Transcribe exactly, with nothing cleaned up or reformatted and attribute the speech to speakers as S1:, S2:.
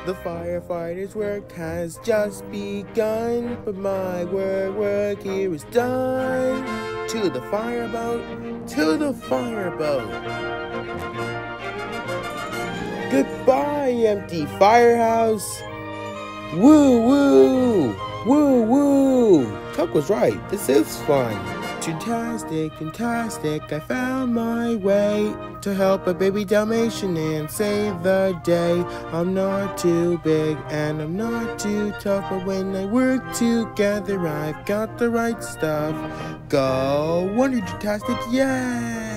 S1: The firefighter's work has just begun, but my work, work here is done. To the fireboat, to the fireboat. Goodbye, empty firehouse. Woo, woo, woo, woo. Tuck was right, this is fun. Toontastic, Toontastic, I found my way to help a baby Dalmatian and save the day. I'm not too big and I'm not too tough, but when I work together, I've got the right stuff. Go Wonder Toontastic, yay!